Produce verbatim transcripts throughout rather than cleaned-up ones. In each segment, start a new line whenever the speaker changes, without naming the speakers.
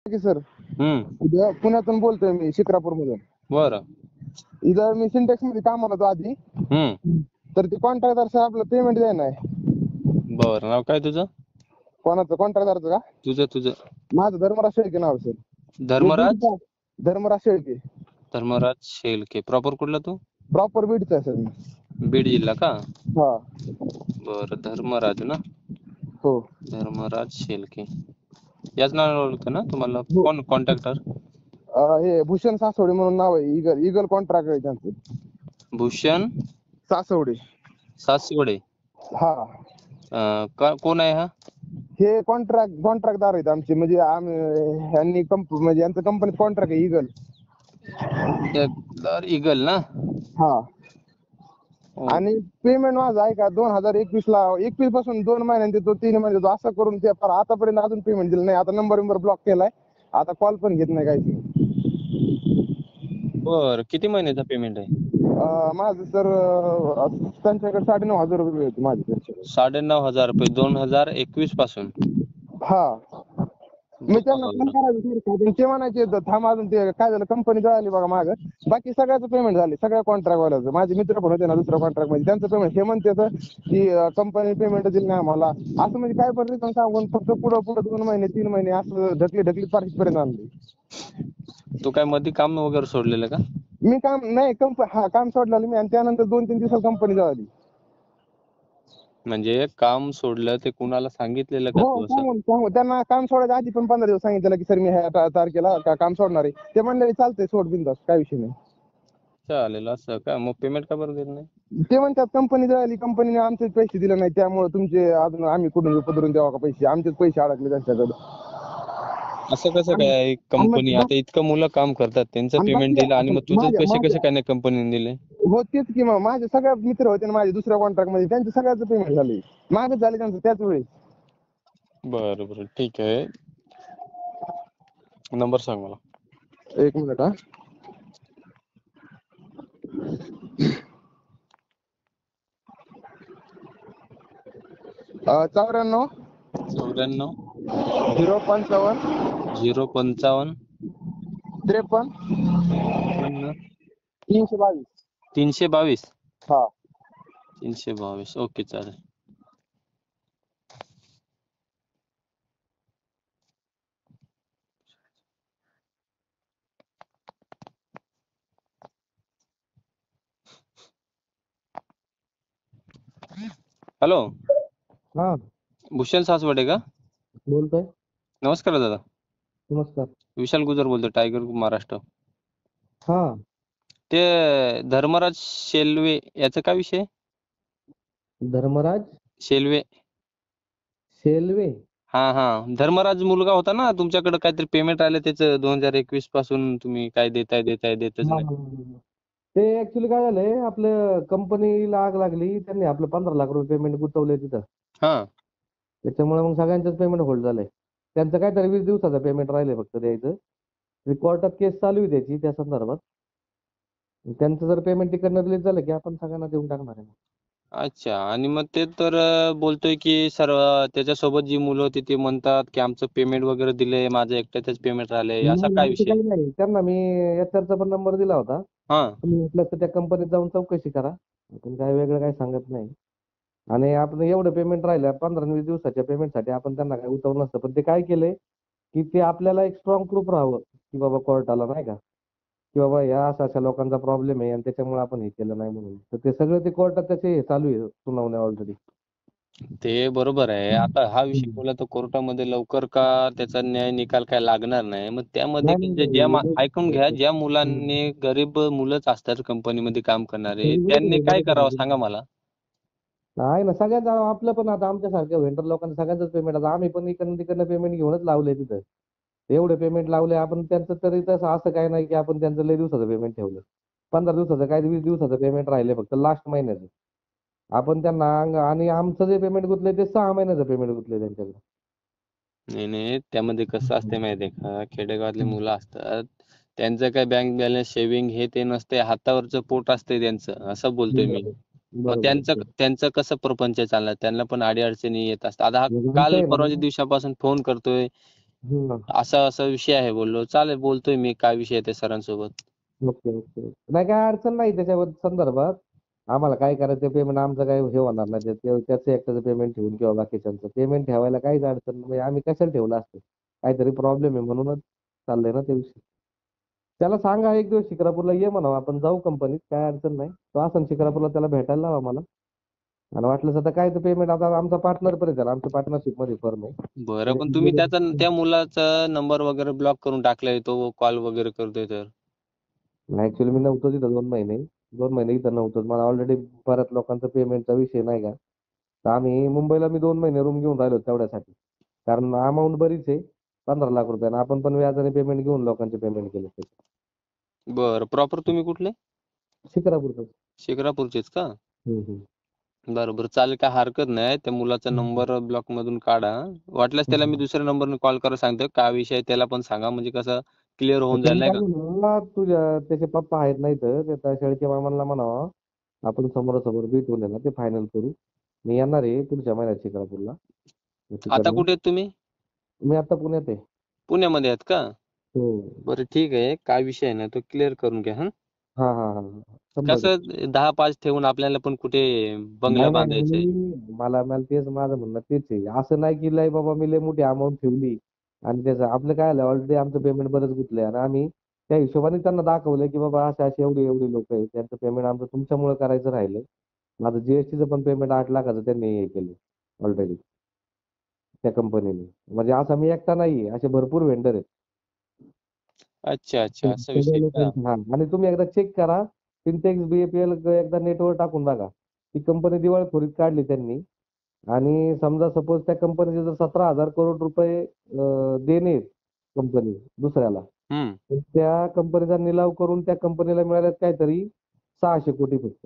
की सर
हम्म
उद्या पुण्यातून बोलतोय मी शिक्रापूर मधून.
बरं.
इथं मी सिंटेक्स मध्ये कामाला होतो आधी.
हम्म
तर ते कॉन्ट्रॅक्टर सर आपलं पेमेंट द्यायला नाही.
बरं. नाव काय तुझं?
कोणाचं कॉन्ट्रॅक्टरचं का?
तुझं तुझं
माझं धर्मराज शेळके नाव सर. मी
धर्मराज
बीडचा धर्मराज शेळके.
धर्मराज शेलके. प्रॉपर कुठला तू?
प्रॉपर बीडचा आहे सर मी.
बीड जिल्हा का?
हा
बरं. धर्मराज ना?
हो
धर्मराज शेलके. याच नावाने ओळखतं ना तुम्हाला?
हो.
कोण कॉन्ट्रॅक्टर?
अं, हे भूषण सासवडे म्हणून नाव आहे. इगल इगल कॉन्ट्रॅक्ट आहे त्यांचं.
भूषण
सासवडे.
सासवडे.
हा
अं, का कोण आहे हा?
हे कॉन्ट्रॅक्ट कॉन्ट्रॅक्टदार आहेत आमचे. म्हणजे आम्ही यांनी कंप म्हणजे यांचं कंपनीत कॉन्ट्रॅक्ट आहे इगल.
कॉन्ट्रॅक्टर इगल ना?
हा
हो.
आणि पेमेंट माझं आहे का दोन हजार एकवीस ला एकवीस पासून दोन महिन्यांनी देतो तीन महिने देतो असं करून ते फार आतापर्यंत अजून पेमेंट दिलं नाही. आता नंबर नंबर ब्लॉक केलाय. आता कॉल पण घेत नाही काही.
बरं. किती महिन्याचा पेमेंट आहे?
अं, माझं सर त्यांच्याकडे साडेनऊ हजार रुपये होते माझे त्यांच्याकडे.
साडेनऊ हजार रुपये दोन हजार एकवीस पासून.
हा मी त्यांना फोन
बरं.
करायचं ते म्हणायचे "द- थांब अजून ते काय झालं कंपनी जळाली बघा मागं. बाकी सगळ्याचं पेमेंट झाले सगळ्या कॉन्ट्रॅक्ट वाल्याचं. माझे मित्र पण होते ना दुसऱ्या कॉन्ट्रॅक्ट मध्ये त्यांचं पेमेंट हे म्हणते तर की कंपनी पेमेंट दिली नाही आम्हाला. असं म्हणजे काय पण रिझन सांगून फक्त पुढं पुढं दोन महिने तीन महिने असं ढकली ढकली पर्यंत आणली.
तू काय मध्ये काम वगैरे सोडलेलं का?
मी काम नाही कंप हा काम सोडलेलं मी आणि त्यानंतर दोन तीन दिवसात कंपनी जळाली.
म्हणजे काम सोडलं ते कुणाला सांगितलेलं का
हो
तू असं?
सांगून सांगून त्यांना काम सोडायच्या आधी पण पंधरा दिवस सांगितलं की सर मी ह्या ता- तारखेला का- काम सोडणार आहे. ते म्हणले चालतंय सोड बिंदास काय विषय नाही.
चालेल असं का? मग पेमेंट का बरं देत नाही?
ते म्हणतात कंपनी जळाली कंपनीने आमचे पैसे दिले नाही त्यामुळे तुमचे अजून आम्ही कुठून पदरून द्यावा का पैसे आमचेच पैसे अडकले त्यांच्याकडे.
असं कसं
आणि-
काय?
आणि
कंपनी
मग-
आता इतकं मुलं काम करतात त्यांचं
आणि
पेमेंट
बाकी-
दिलं आणि मग तुझं
माझ्या-
पैसे कसे
माझ्या-
काय नाही कंपनीने दिले?
हो तेच की मग माझे सगळे मित्र होते ना माझे दुसऱ्या कॉन्ट्रॅक्ट मध्ये त्यांचे सगळ्याचं पेमेंट झाले. मागच झाले त्यांचं त्याच वेळेस.
बरं बरं ठीक आहे. नंबर सांग मला.
एक मिनिट हा. अं, चौऱ्याण्णव
चौऱ्याण्णव
झिरो पंचावन्न
झिरो पंचावन्न
त्रेपन्न तीनशे बावीस.
तीनशे बावीस
हा
तीनशे बावीस ओके चालेल. हॅलो
हा
भूषण सासवडे का?
बोलतोय.
नमस्कार दादा.
नमस्कार.
विशाल गुजर बोलतोय टायगर ग्रुप महाराष्ट्र.
हा
ते धर्मराज शेलवे याचा काय विषय?
धर्मराज
शेलवे.
शेलवे.
हा हा धर्मराज मुलगा होता ना तुमच्याकडे काहीतरी पेमेंट आलं त्याचं दोन हजार एकवीस पासून तुम्ही काय देताय देताय देतच
हा,
नाही.
हा, हा. ते ऍक्च्युली काय झालंय आपलं कंपनीला आग लागली त्यांनी आपलं पंधरा लाख रुपये पेमेंट गुंतवलंय तिथं.
हा
त्याच्यामुळे मग सगळ्यांचंच पेमेंट होल्ड झालंय. त्यांचं काहीतरी वीस दिवसाचं पेमेंट राहिलंय फक्त द्यायचं. कोर्टात केस चालू आहे त्याची त्या संदर्भात. त्यांचं जर पेमेंट तिकडनं रिलीज झालं की आपण सगळ्यांना देऊन टाकणार आहे.
अच्छा आणि मग ते तर अं, बोलतोय की सर्व त्याच्यासोबत जी मुलं होती ते म्हणतात की आमचं पेमेंट वगैरे दिलंय माझं एकट्याचंच पेमेंट राहिलंय असा
नाही,
काय
असं
विषय?
काही नाही. त्यांना मी एचआरचा पण नंबर दिला होता.
हा
तुम्ही म्हटलं तर त्या कंपनीत जाऊन चौकशी करा. आपण काय वेगळं काही सांगत नाही. आणि आपण एवढं पेमेंट राहिलं पंधरा वीस दिवसाच्या पेमेंटसाठी आपण त्यांना काय उतरवलं नसतं. पण ते काय केलंय की ते आपल्याला एक स्ट्रॉंग प्रूफ राहावं की बाबा कोर्टाला नाही का की बाबा ह्या अशा अशा लोकांचा प्रॉब्लेम आहे आणि त्याच्यामुळे आपण हे केलं नाही म्हणून. तर ते सगळं ते कोर्टात त्याचे हे चालू आहे सुनावण्या ऑलरेडी.
ते बरोबर आहे. आता हा विषय बोलला तर कोर्टामध्ये लवकर का त्याचा न्याय निकाल काय लागणार नाही. मग त्यामध्ये
नाही,
जे
नाही,
ज्या मा-
नाही.
ऐकून घ्या
हम्म.
ज्या मुलांनी गरीब मुलंच असतात कंपनीमध्ये काम करणारे
बरोबर
त्यांनी
आहे,
काय
बरोबर
करावं
आहे.
सांगा मला.
नाही ना सगळ्यांचं आपलं पण आता आमच्यासारख्या व्हेंडर लोकांना सगळ्यांचंच पेमेंट आता आम्ही पण इकडनं तिकडनं पेमेंट घेऊनच लावलंय तिथं. एवढे पेमेंट लावले आपण त्यांचं तरी तसं असं काही नाही की आपण त्यांचं लय दिवसाचं पेमेंट ठेवलं. पंधरा दिवसाचं काय वीस दिवसाचं पेमेंट राहिले फक्त लास्ट महिन्याचं. आपण त्यांना अंग- आणि आमचं जे पेमेंट गुंतलंय ते सहा महिन्याचं पेमेंट गुंतलंय त्यांच्याकडे.
नाही नाही त्यामध्ये कसं असते माहितीये का खेडेगावातली
हम्म.
मुलं असतात त्यांचं काय बँक बॅलन्स सेव्हिंग हे ते नसते हातावरचं पोट असते त्यांचं असं बोलतोय मी.
बरोबर
मग
बरोबर
त्यांचं
आहे.
त्यांचं कसं प्रपंच चालणार त्यांना पण अडी अडचणी येत असतात. आता हा
मग
काल
आमचं आहे ना
परवाच्या दिवसापासून फोन करतोय
हम्म.
असा असा विषय आहे बोललो. चालेल, बोलतोय मी, काय विषय आहे ते सरांसोबत.
Okay okay okay. नाही काय अडचण नाही त्याच्या संदर्भात. आम्हाला काय करायचं पेमेंट आमचं काय हे होणार नाही. ते- ते- त्याचं एकट्याचं पेमेंट ठेवून किंवा बाकीच्यांचं पेमेंट ठेवायला काहीच अडचण नाही. आम्ही कशाला ठेवलं असतं. काहीतरी प्रॉब्लेम आहे म्हणूनच चाललंय ना ते विषय. त्याला सांगा एक दिवस शिक्रापूरला ये म्हणावं, आपण जाऊ कंपनीत, काय अडचण नाही. तो असन शिक्रापूरला, त्याला भेटायला लावा मला. आणि वाटलं तर काय तर पेमेंट आता आमचा पार्टनर पर्यंत झाला, आमच्या पार्टनरशिप मध्ये फर्म आहे.
बरं, पण तुम्ही त्याचा त्या मुलाचा नंबर वगैरे ब्लॉक करून टाकलाय, तो कॉल वगैरे करतोय तर.
ऍक्च्युली मी नव्हतो तिथं दोन महिने दोन महिने इथं नव्हतो. मला ऑलरेडी बऱ्याच लोकांचा पेमेंटचा विषय नाही का. तर आम्ही मुंबईला मी दोन महिने रूम घेऊन राहिलो तेवढ्यासाठी. कारण अमाऊंट बरीच आहे, पंधरा लाख रुपये, आणि आपण पण व्याजाने पेमेंट घेऊन लोकांचे पेमेंट केले.
बरं, प्रॉपर तुम्ही कुठले?
शिक्रापूरचं.
शिक्रापूरचेच का?
हम्म, हम्म.
बरं बरं, चालेल, काय हरकत नाही. त्या मुलाचा नंबर ब्लॉक मधून काढा. वाटल्यास त्याला मी दुसऱ्या नंबरने कॉल करायला सांगतो. काय विषय आहे त्याला पण सांगा, म्हणजे कसं क्लिअर होऊन जाईल
त्याला
नाही
काय
का.
म्हणा, तुझ्या त्याचे पप्पा आहेत नाही तर ते त्या शेळके मामांना म्हणावा, आपण समोरासमोर भेटून आहे ना ते फायनल करू. मी येणार आहे पुढच्या महिन्यात शिक्रापूरला. मग
आता
तिकडनं
कुठे आहेत तुम्ही?
मी आता पुण्यात आहे.
पुण्यामध्ये आहेत का?
हो.
बरं ठीक आहे, काय विषय आहे ना तो क्लिअर करून घ्या. हं.
हा हा हा हा. शंभर टक्के.
कसं दहा पाच ठेवून आपल्याला पण कुठे बंगला
नाही नाही
बांधायचंय.
आणि मला मला तेच माझं म्हणणं तेच आहे. असं नाही की लय बाबा मी लय मोठी अमाऊंट ठेवली आणि त्याचं आपलं काय आलं, ऑलरेडी आमचं पेमेंट बरंच गुतलंय आणि आम्ही त्या हिशोबाने त्यांना दाखवलं की बाबा असे असे एवढी एवढी लोक आहेत, त्यांचं पेमेंट आमचं तुमच्यामुळे करायचं राहिलं. माझं जीएसटीचं पण पेमेंट आठ लाखाचं त्यांनी हे केलं ऑलरेडी त्या कंपनीने. म्हणजे असा मी एकटा नाहीये, असे भरपूर वेंडर आहेत.
अच्छा अच्छा, असा
सगळ्या
विषय का?
लोकांचे हा. आणि तुम्ही एकदा चेक करा, सिंटेक्स बीएपीएल एकदा नेटवर टाकून बघा. ती कंपनी दिवाळखोरीत काढली त्यांनी. आणि समजा सपोज त्या कंपनीचे जर सतरा हजार करोड रुपये अं, देणे कंपनी दुसऱ्याला,
हम्म.
तर त्या कंपनीचा निलाव करून त्या कंपनीला मिळाल्यात काहीतरी सहाशे कोटी फक्त.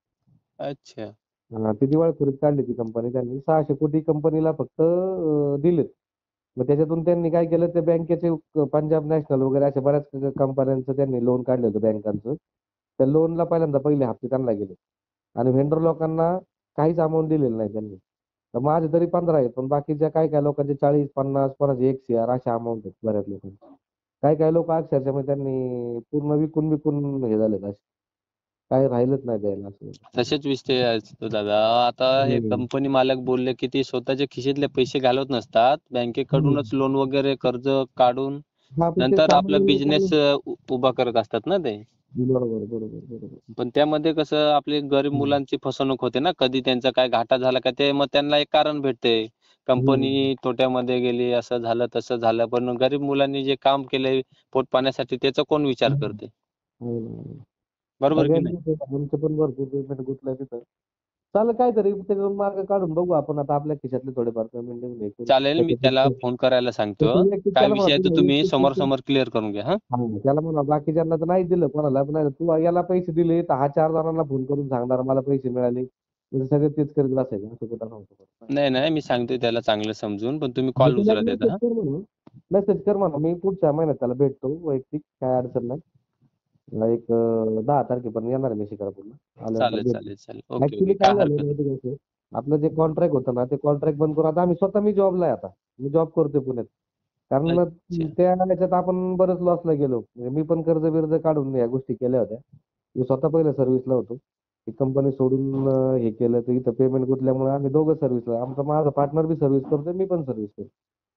अच्छा.
हा, ती दिवाळखोरीत काढली ती कंपनी त्यांनी. सहाशे कोटी कंपनीला फक्त अं, दिलेत. मग त्याच्यातून त्यांनी काय केलं, ते बँकेचे क- पंजाब नॅशनल वगैरे अशा बऱ्याच कंपन्यांचं त्यांनी लोन काढलं होतं बँकांचं. त्या लोनला पहिल्यांदा पहिले हप्ते त्यांना गेले आणि व्हेंडर लोकांना काहीच अमाऊंट दिलेली नाही त्यांनी. तर माझे तरी पंधरा आहेत, पण बाकीच्या काय काय लोकांचे चाळीस पन्नास कोणाचे एक शेअर अशा अमाऊंट आहेत बऱ्याच लोकांचे. काही काही लोक अक्षरशः म्हणजे त्यांनी पूर्ण विकून विकून हे झालेत असे. काही राहिलंच नाही द्यायला असं.
तसेच विषय असतो दादा. आता हे
हम्म.
कंपनी मालक बोलले की ते स्वतःच्या खिशातले पैसे घालवत नसतात, बँकेकडूनच
हम्म.
लोन वगैरे कर्ज काढून
हा, पण ते
नंतर आपला
चालू
बिझनेस
चालू
उभा करत असतात ना ते.
बरोबर बरोबर बरोबर.
पण त्यामध्ये कसं आपली गरीब
हम्म.
मुलांची फसवणूक होते ना, कधी त्यांचा काय घाटा झाला का ते मग त्यांना एक कारण भेटते.
हम्म.
कंपनी तोट्यामध्ये गेली, असं झालं तसं झालं. पण गरीब मुलांनी जे काम केलंय पोट पाण्यासाठी त्याचा कोण विचार
हम्म.
करते?
हो ना.
बरोबर की नाही?
सगळ्यांचं ते आमचं पण भरपूर पेमेंट गुंतलंय तिथं. चालेल काहीतरी त्याच्यातून मार्ग काढून बघू आपण. आता आपल्या खिशातले थोडेफार पेमेंट देऊन हे करू.
चालेल, मी त्याला
त्याच्यात
फोन करायला सांगतो.
त्याचं वैयक्तिक
काय
त्याला
विषय
म्हणा
आहे तो
तुम्ही
तुम्ही
वैयक्तिक
समोर
त्याचं-
समोर क्लिअर करून घ्या. हा.
हा, त्याला म्हणा बाकीच्यांना तर नाही दिलं कोणाला, पण नाही तू याला पैसे दिले तर हा चार जणांना फोन करून सांगणार मला पैसे मिळाले, म्हणजे सगळे तेच करीत बसायचे असं कुठं नव्हतं.
नाही नाही, मी सांगतोय त्याला चांगलं समजून, पण तुम्ही
मी
कॉल
तुला एक
उचला त्याचा.
मेसेज
हा.
कर म्हणून मेसेज कर म्हणा, मी पुढच्या महिन्यात त्याला भेटतो वैयक्तिक, काय अडचण नाही. मला एक अं, दहा तारखेपर्यंत येणार आहे मी शिकारापूरला, आल्यानंतर
चालेल
भेटतो.
चालेल चालेल, ओके
ऍक्च्युली
ओके,
काय
काय
झालं
हरकत नाही.
माहिती आहे का, आपलं जे कॉन्ट्रॅक्ट होतं ना ते कॉन्ट्रॅक्ट बंद करून आता आम्ही स्वतः मी जॉबला आहे आता. मी जॉब करतोय पुण्यात. कारण
अच्छा.
त्या ह्याच्यात आपण बरंच लॉसला गेलो. म्हणजे मी पण कर्ज बिर्ज काढून या गोष्टी केल्या होत्या. मी स्वतः पहिल्या सर्व्हिसला होतो. ती कंपनी सोडून अं, हे केलं तर इथं पेमेंट गुतल्यामुळे आम्ही दोघं सर्व्हिसला, आमचा माझा पार्टनर बी सर्व्हिस करतोय, मी पण सर्व्हिस करतो.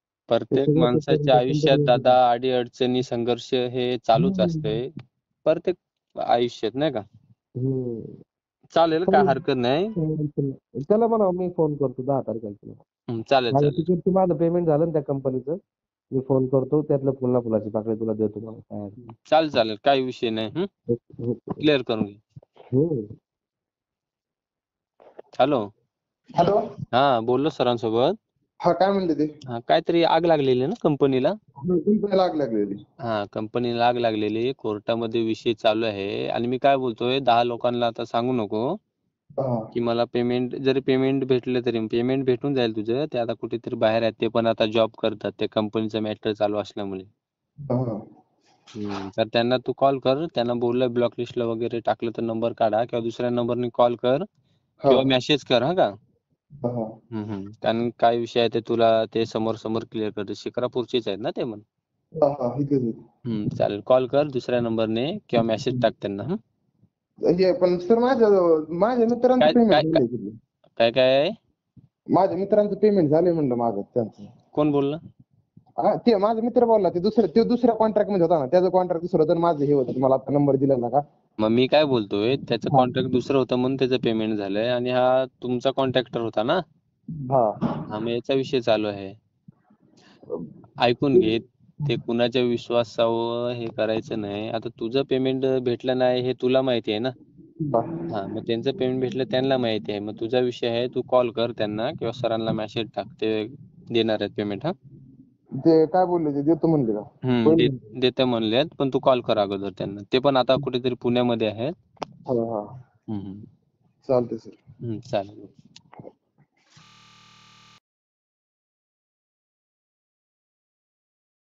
ते
प्रत्येक
सगळं ते करून
माणसाच्या
त्या
आयुष्यात दादा
कंपनीला.
अडी-अडचणी, संघर्ष हे चालूच असतंय. प्रत्येक आयुष्यात नाही का?
हम्म.
चालेल, काय
चालेल.
हरकत नाही.
चालेल. त्याला म्हणा मी फोन करतो दहा तारखेला तुला.
हं, चालेल
माझ्या
चालेल.
तिकीटचं माझं पेमेंट झालं ना त्या कंपनीचं. मी फोन करतो, त्यातलं फुलना फुलाची पाकळी तुला देतो मला, काय अडचण नाही.
चालेल चालेल, काही विषय नाही. हं.
Okay, okay.
क्लिअर करून घे.
हम्म.
हॅलो.
हॅलो.
हा, बोललो सरांसोबत.
हा, काय म्हणले ते?
हा, काहीतरी आग लागलेली ना कंपनीला.
कंपनीला आग लागलेली.
हा, कंपनीला आग लागलेली, कोर्टामध्ये विषय चालू आहे. आणि मी काय बोलतोय, दहा लोकांना आता सांगू नको
हा.
की मला पेमेंट, जरी पेमेंट भेटलं तरी पेमेंट भेटून जाईल तुझं. ते आता कुठेतरी बाहेर आहेत, ते पण आता जॉब करतात, ते कंपनीचा मॅटर चालू असल्यामुळे.
हा.
हम्म, तर त्यांना तू कॉल कर, त्यांना बोललं ब्लॉक लिस्टला वगैरे टाकलं तर नंबर काढा, किंवा दुसऱ्या नंबरने कॉल कर
हा.
किंवा मेसेज कर, हा का.
हा हा
हम्म हम्म कारण काय विषय आहे ते तुला ते समोर समोर क्लिअर करते. शिक्रापूरचेच आहेत ना ते पण?
हा हा इथेच आहे.
हम्म चालेल. कॉल कर दुसऱ्या नंबरने किंवा मेसेज टाक त्यांना. हं?
हे पण सर माझं माझ्या मित्रांचं
काय
पेमेंट
काय
झालंय तिथे.
काय काय आहे?
माझ्या मित्रांचं पेमेंट झालंय म्हणलं माझं त्यांचं.
कोण बोललं?
हा ते माझा मित्र बोलला ते दुसऱ्या ते दुसऱ्या कॉन्ट्रॅक्ट मध्ये होता ना, त्याचं कॉन्ट्रॅक्ट दुसरं होतं आणि माझं हे होतं. तुम्हाला आता नंबर दिला ना का?
मग मी काय बोलतोय त्याचं
हा
कॉन्ट्रॅक्ट दुसरं होतं म्हणून त्याचं पेमेंट झालंय आणि हा तुमचा कॉन्ट्रॅक्टर होता ना?
हा
हा मग याचा विषय चालू आहे. ऐकून घे. ते कुणाच्या विश्वासावर हे करायचं नाही. आता तुझं पेमेंट भेटलं नाही हे तुला माहिती आहे ना?
हा.
हा मग त्यांचं पेमेंट भेटलं त्यांना माहिती आहे. मग तुझा विषय आहे तू कॉल कर त्यांना किंवा सरांना मेसेज टाक. ते देणार आहेत पेमेंट. हा
ते काय बोलले ते देतो म्हणले का?
हम्म
होईल
दे
ना?
देते म्हणलेत पण तू कॉल कर अगोदर त्यांना. ते पण आता कुठेतरी पुण्यामध्ये आहेत.
हा हा
हम्म हम्म
चालतंय सर.
हम्म, चालेल.